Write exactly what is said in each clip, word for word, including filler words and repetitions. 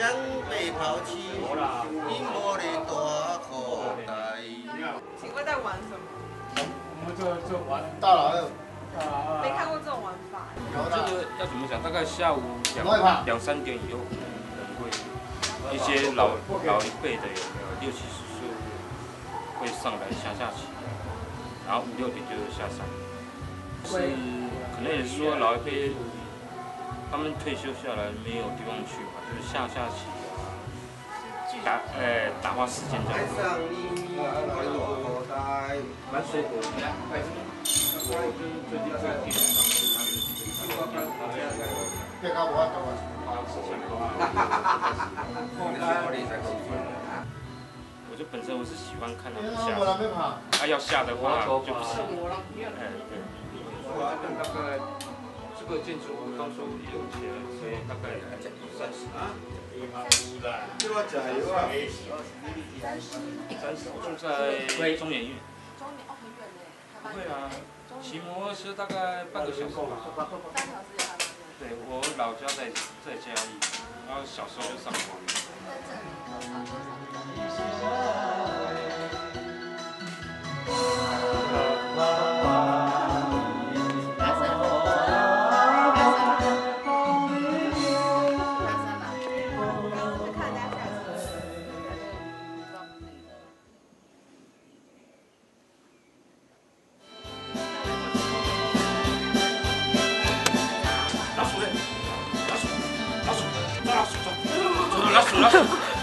被抛弃，因我的大口袋。 请问在玩什么？ 我们就就玩大老二。 没看过这种玩法。 这个要怎么讲？大概下午两两三点以后，会一些老老一辈的有没有六七十岁会上来下下棋，然后五六点就下山。是可能也是说老一辈他们退休下来没有地方去嘛，就是下下棋啊，打呃打发时间这样。蛮舒服的。我就是最近在电视上面看， 别搞我懂啊。 我就本身我是喜欢看他们下，他要下的话就不是，哎对。这边大概这个建筑物刚说一六千，所以大概三十。三十，我住在中研院。 中年哦，很远呢。 不会啊，骑摩托车大概半个小时吧。 半小时也还蛮远。 对，我老家在在嘉义，然后小时候就上过。老鼠，老鼠，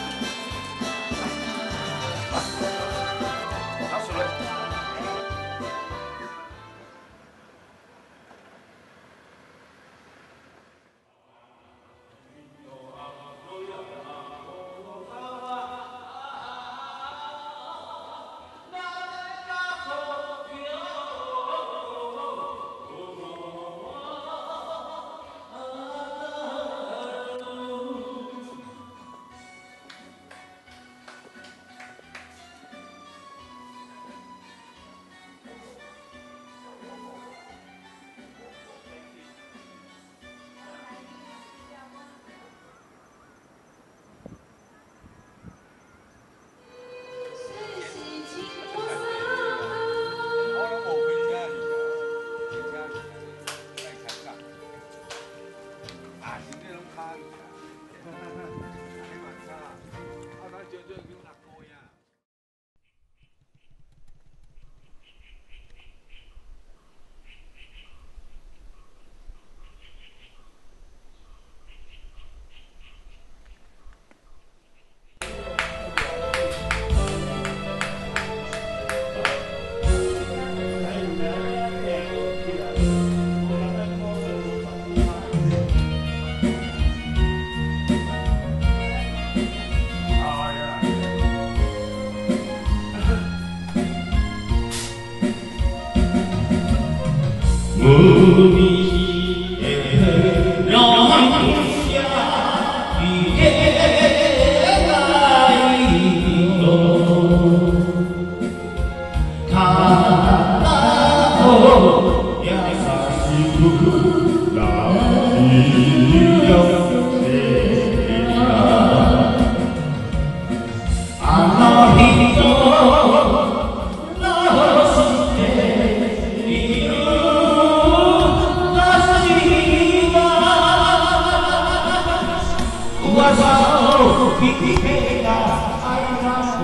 老鼠嘞！ 我手比黑的爱